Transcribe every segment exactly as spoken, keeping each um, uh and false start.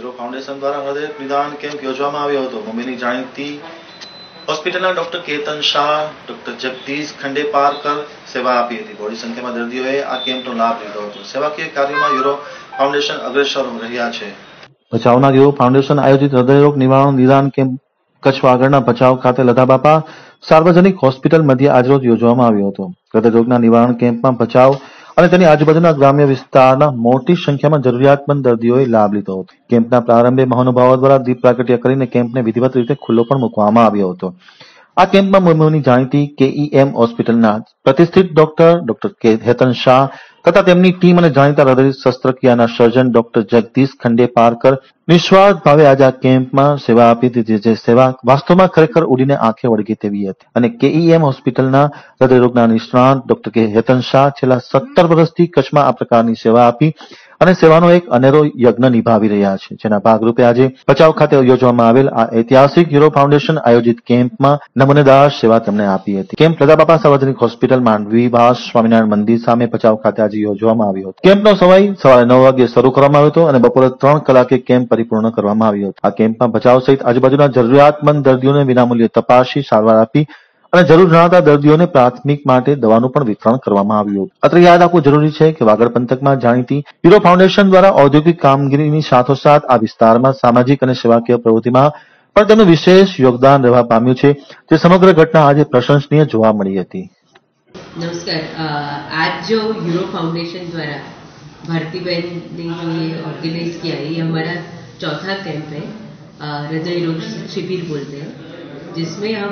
Hero foundation દ્વારા હૃદય નિદાન કેમ્પ યોજવામાં આવ્યો હતો। મુંબઈની જાણીતી હોસ્પિટલના ડોક્ટર કેતન શાહ, ડોક્ટર જગદીશ ખંડેપારકર સેવા આપી હતી। બહોળી સંખ્યામાં દર્દીઓએ આ કેમ્પનો લાભ લીધો હતો। સેવાકીય કાર્યમાં હીરો ફાઉન્ડેશન અગ્રેસર રહ્યા છે। ભચાઉના હીરો ફાઉન્ડેશન આયોજિત હૃદયરોગ નિવારણ નિદાન કેમ્પ કચ્છ આગળના ભચાઉ ખાતે લધાબાપા સાર્વજનિક હોસ્પિટલ મધ્ય આજરોજ યોજવામાં આવ્યો હતો। હૃદયરોગના નિવારણ કેમ્પમાં ભચાઉ અને તેની આજુબાજુના ગ્રામ્ય વિસ્તારના મોટી સંખ્યામાં જરૂરિયાતમંદ દર્દીઓએ લાભ લીધો હતો। કેમ્પના પ્રારંભે મહાનુભાવો દ્વારા દીપ પ્રાગટ્ય કરીને કેમ્પને વિધિવત રીતે ખુલ્લો પણ મૂકવામાં આવ્યો હતો। આ કેમ્પમાં મુંબઈની જાણીતી કેઈએમ હોસ્પિટલના પ્રતિષ્ઠિત ડોક્ટર ડોક્ટર કેતન શાહ તથા તેમની ટીમ અને જાણીતા હૃદય શસ્ત્રક્રિયાના સર્જન ડોક્ટર જગદીશ ખંડેપારકર નિસ્વાર્થ ભાવે આજે આ કેમ્પમાં સેવા આપી હતી, જે સેવા વાસ્તવમાં ખરેખર ઉડીને આંખે વળગે તેવી હતી। અને કેઈએમ હોસ્પિટલના હૃદયરોગના નિષ્ણાત ડોક્ટર કેતન શાહ છેલ્લા સત્તર વર્ષથી કચ્છમાં આ પ્રકારની સેવા આપી અને સેવાનો એક અનેરો યજ્ઞ નિભાવી રહ્યા છે, જેના ભાગરૂપે આજે ભચાઉ ખાતે યોજવામાં આવેલ આ ઐતિહાસિક હીરો ફાઉન્ડેશન આયોજિત કેમ્પમાં નમૂનેદાર સેવા તેમણે આપી હતી। કેમ્પ લધાબાપા સાર્વજનિક હોસ્પિટલ માંડવીવાસ સ્વામિનારાયણ મંદિર સામે ભચાઉ ખાતે આજે યોજવામાં આવ્યો હતો। કેમ્પનો સમય સવારે નવ વાગ્યે શરૂ કરવામાં આવ્યો હતો અને બપોરે ત્રણ કલાકે કેમ્પ પરિપૂર્ણ કરવામાં આવ્યો હતો। આ કેમ્પમાં ભચાઉ સહિત આજુબાજુના જરૂરિયાતમંદ દર્દીઓને વિનામૂલ્યે તપાસી સારવાર આપી અને જરૂર જણાતા દર્દીઓને પ્રાથમિક માટે દવાનું પણ વિતરણ કરવામાં આવ્યું હતું। અત્રે યાદ આપવું જરૂરી છે કે વાગડ પંથકમાં જાણીતી હીરો ફાઉન્ડેશન દ્વારા ઔદ્યોગિક કામગીરીની સાથોસાથ આ વિસ્તારમાં સામાજિક અને સેવાકીય પ્રવૃત્તિમાં પણ તેમનું વિશેષ યોગદાન રહેવા પામ્યું છે, જે સમગ્ર ઘટના આજે પ્રશંસનીય જોવા મળી હતી। नमस्कार। आज जो हीरो फाउंडेशन द्वारा भारती बहन ने जो ये ऑर्गेनाइज किया है, ये हमारा चौथा कैंप है। हृदय रोग शिविर बोलते हैं, जिसमें हम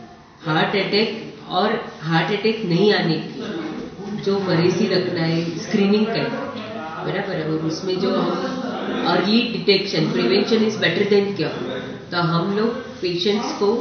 हार्ट अटैक और हार्ट अटैक नहीं आने की जो मरीजी रखना है स्क्रीनिंग कैंप, बराबर है। और उसमें जो हम early detection, prevention is better than cure, तो हम लोग पेशेंट्स को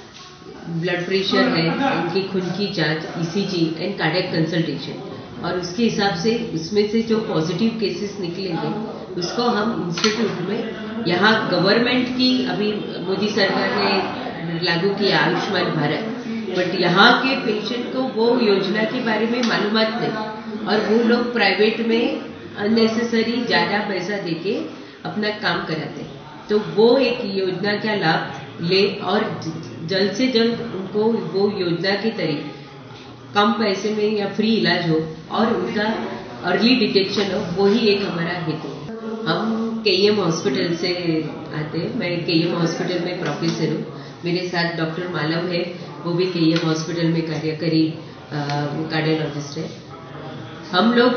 ब्लड प्रेशर है, उनकी खून की जांच, ईसीजी एंड कार्डियक कंसल्टेशन, और उसके हिसाब से उसमें से जो पॉजिटिव केसेस निकलेंगे उसको हम इंस्टीट्यूट में, यहाँ गवर्नमेंट की अभी मोदी सरकार ने लागू किया आयुष्मान भारत, बट यहाँ के पेशेंट को वो योजना के बारे में मालूमात नहीं, और वो लोग प्राइवेट में अननेसेसरी ज़्यादा पैसा देके अपना काम कराते हैं। तो वो एक योजना का लाभ ले और जल्द से जल्द उनको वो योजना के तरीके कम पैसे में या फ्री इलाज हो और उनका अर्ली डिटेक्शन हो, वो ही एक हमारा हेतु है। हम केईएम हॉस्पिटल से आते हैं। मैं केईएम हॉस्पिटल में प्रोफेसर हूँ। मेरे साथ डॉक्टर मालव है, वो भी केईएम हॉस्पिटल में कार्यकारी कार्डियोलॉजिस्ट है। हम लोग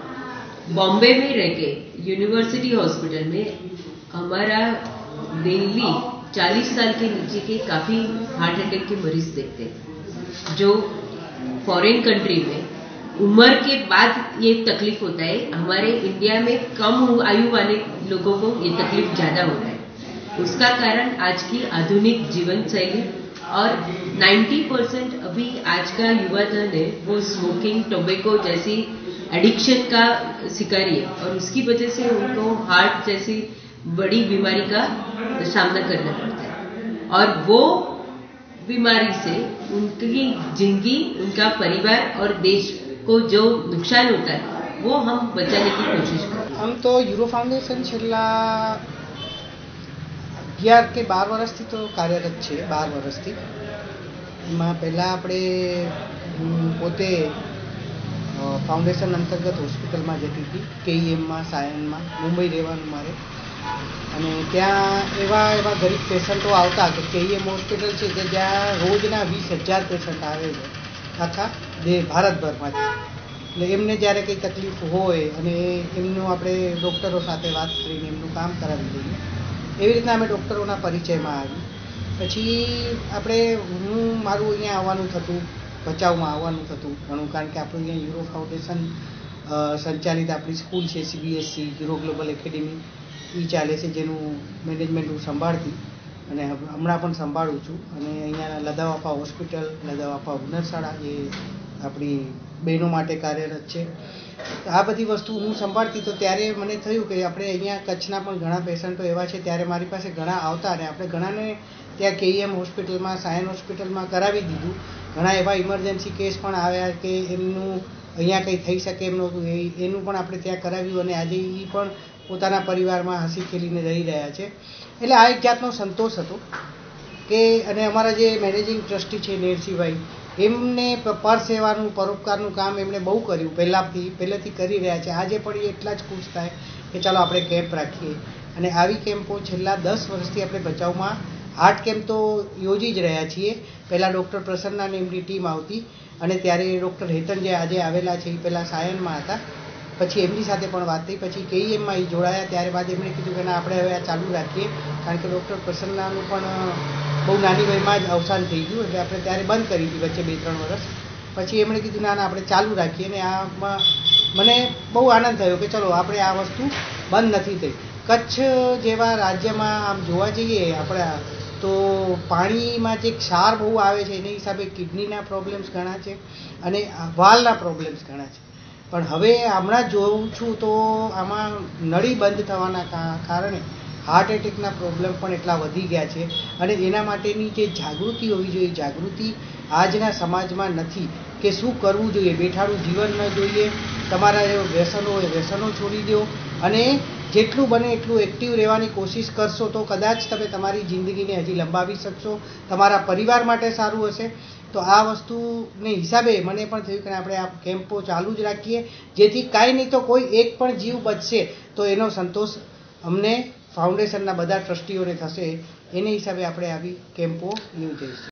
बॉम्बे में रह के यूनिवर्सिटी हॉस्पिटल में हमारा डेली चालीस साल के नीचे के काफ़ी हार्ट अटैक के मरीज देखते हैं, जो फॉरेन कंट्री में उम्र के बाद ये तकलीफ होता है। हमारे इंडिया में कम आयु वाले लोगों को ये तकलीफ ज़्यादा होता है। उसका कारण आज की आधुनिक जीवन शैली, और नब्बे परसेंट अभी आज का युवा धन है वो स्मोकिंग, टोबैको जैसी एडिक्शन का शिकारी है, और उसकी वजह से उनको हार्ट जैसी बड़ी बीमारी का सामना करना पड़ता है, और वो बीमारी से उनकी जिंदगी, उनका परिवार और देश को जो नुकसान होता है वो हम बचाने की कोशिश करते हैं। हम तो हीरो फाउंडेशन छेल्ला अगियार के बार वर्षथी तो कार्यरत है। बार वर्षथी एमां पहला आपणे पोते फाउंडेशन अंतर्गत होस्पिटल में जती थी, केईएम में, सायन में, मुंबई रहेवानुं मारे। અને ત્યાં એવા એવા ગરીબ પેશન્ટો આવતા કે કેઈએમ હોસ્પિટલ છે કે જ્યાં રોજના વીસ હજાર પેશન્ટ આવે છે આખા દે ભારતભરમાંથી। એટલે એમને જ્યારે કંઈ તકલીફ હોય અને એમનું આપણે ડૉક્ટરો સાથે વાત કરીને એમનું કામ કરાવી દઈએ, એવી રીતના અમે ડૉક્ટરોના પરિચયમાં આવી। પછી આપણે હું મારું અહીંયા આવવાનું થતું, ભચાઉમાં આવવાનું થતું ઘણું, કારણ કે આપણું અહીંયા હીરો ફાઉન્ડેશન સંચાલિત આપણી સ્કૂલ છે સીબીએસસી હીરો ગ્લોબલ એકેડેમી, એ ચાલે છે, જેનું મેનેજમેન્ટ હું સંભાળતી અને હમણાં પણ સંભાળું છું। અને અહીંયા લધાબાપા હોસ્પિટલ, લધાબાપા હુનરશાળા એ આપણી બહેનો માટે કાર્યરત છે। આ બધી વસ્તુ હું સંભાળતી, તો ત્યારે મને થયું કે આપણે અહીંયા કચ્છના પણ ઘણા પેશન્ટો એવા છે, ત્યારે મારી પાસે ઘણા આવતા અને આપણે ઘણાને ત્યાં કેઈએમ હોસ્પિટલમાં, સાયન હોસ્પિટલમાં કરાવી દીધું। ઘણા એવા ઇમરજન્સી કેસ પણ આવ્યા કે એમનું અહીંયા કંઈ થઈ શકે એમ નહોતું, એનું પણ આપણે ત્યાં કરાવ્યું અને આજે એ પણ પોતાના પરિવારમાં હસી ખેલીને રહી રહ્યા છે. એટલે આ એક જાતનો સંતોષ હતો કે અને અમારા જે મેનેજિંગ ટ્રસ્ટી છે નેરસિંહભાઈ, એમને પર સેવાનું પરોપકારનું કામ એમણે બહુ કર્યું, પહેલાંથી પહેલેથી કરી રહ્યા છે. આજે પણ એ એટલા જ ખુશ થાય કે ચાલો આપણે કેમ્પ રાખીએ. અને આવી કેમ્પો છેલ્લા દસ વર્ષથી આપણે ભચાઉમાં હાર્ટ કેમ્પ તો યોજી જ રહ્યા છીએ. પહેલાં ડૉક્ટર પ્રસન્નાની એમની ટીમ આવતી અને ત્યારે ડૉક્ટર હેતન જે આજે આવેલા છે એ પહેલાં સાયનમાં હતા, પછી એમની સાથે પણ વાત થઈ, પછી કેઈએમમાં એ જોડાયા. ત્યાર બાદ એમણે કીધું કે ના આપણે હવે આ ચાલુ રાખીએ, કારણ કે ડૉક્ટર પ્રસન્નાનું પણ બહુ નાની વયમાં જ અવસાન થઈ ગયું, એટલે આપણે ત્યારે બંધ કરી હતી વચ્ચે બે ત્રણ વર્ષ. પછી એમણે કીધું ના ના આપણે ચાલુ રાખીએ. અને આમાં મને બહુ આનંદ થયો કે ચલો આપણે આ વસ્તુ બંધ નથી થઈ. કચ્છ જેવા રાજ્યમાં આમ જોવા જઈએ આપણે તો પાણીમાં જે ક્ષાર બહુ આવે છે એના હિસાબે કિડનીના પ્રોબ્લેમ્સ ઘણા છે અને વાલના પ્રોબ્લેમ્સ ઘણા છે. પણ હવે હમણાં જોઉં છું તો આમાં નળી બંધ થવાના કારણે હાર્ટ એટેકના પ્રોબ્લેમ પણ એટલા વધી ગયા છે. અને એના માટેની જે જાગૃતિ હોવી જોઈએ, જાગૃતિ આજના સમાજમાં નથી કે શું કરવું જોઈએ. બેઠાડું જીવન ન જોઈએ, તમારા જે વ્યસનો હોય વ્યસનો છોડી દો અને જેટલું બને એટલું એક્ટિવ રહેવાની કોશિશ કરશો તો કદાચ તમે તમારી જિંદગીને હજી લંબાવી શકશો, તમારા પરિવાર માટે સારું હશે. તો આ વસ્તુને હિસાબે મને પણ થયું કે આપણે આ કેમ્પો ચાલુ જ રાખીએ, જેથી કાંઈ નહીં તો કોઈ એક પણ જીવ બચશે તો એનો સંતોષ અમને ફાઉન્ડેશનના બધા ટ્રસ્ટીઓને થશે. એને હિસાબે આપણે આવી કેમ્પો યોજીશું.